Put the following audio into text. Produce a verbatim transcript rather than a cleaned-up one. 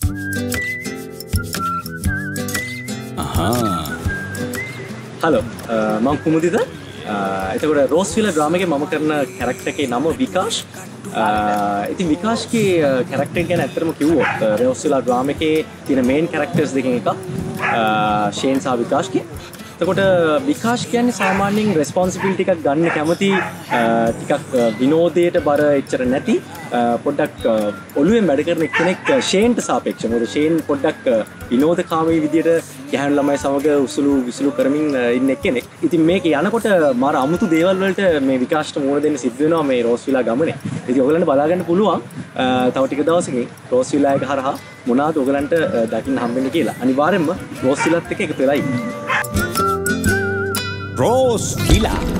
Hello මම කුමුදිද එතකොට රෝස්විලා drama එකේ මම කරන කැරක්ටර් එකේ නම විකාශ් ඉතින් විකාශ්ගේ කැරක්ටර් එක ගැන ඇත්තටම කිව්වොත් රෝස්විලා ඩ්‍රාමා එකේ තියෙන මේන් කැරක්ටර්ස් දෙකෙන් එකක් ෂේන් සහ විකාශ්ගේ එතකොට විකාශ් කියන්නේ සාමාන්‍යයෙන් රෙස්පොන්සිබිලිටි එකක් ගන්න කැමති ටිකක් විනෝදයට බර එච්චර නැති පොඩ්ඩක් ඔළුවෙන් වැඩ කරන කෙනෙක් ෂේන්ට සාපේක්ෂව. මොකද ෂේන් පොඩ්ඩක් විනෝදකාමී විදියට ගැහැණු ළමයි සමග උසුළු විසුළු කරමින් ඉන්න කෙනෙක්. ඉතින් මේක යනකොට මාර අමුතු දේවල් වලට මේ විකාශට මුහුණ දෙන්න සිද්ධ වෙනවා මේ රෝස්විලා ගමනේ. ඉතින් ඔයගලන්ට බලා ගන්න පුළුවන් තව ටික දවසකින් රෝස්විලා එක හරහා මොනවාද ඔයගලන්ට දකින්න හම්බෙන්නේ කියලා. අනිවාර්යෙන්ම රෝස්විලාත් එක්ක එකතු වෙලා ඉන්න. Rosevilla.